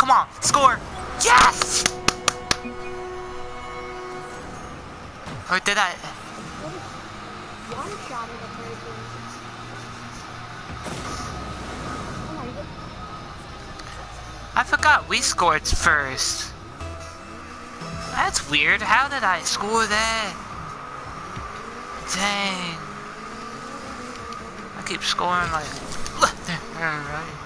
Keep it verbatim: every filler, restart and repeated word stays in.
Come on, score! Yes! Or did I? One shot at the person. Oh my god. I forgot we scored first. That's weird. How did I score that? Dang. I keep scoring like left and right.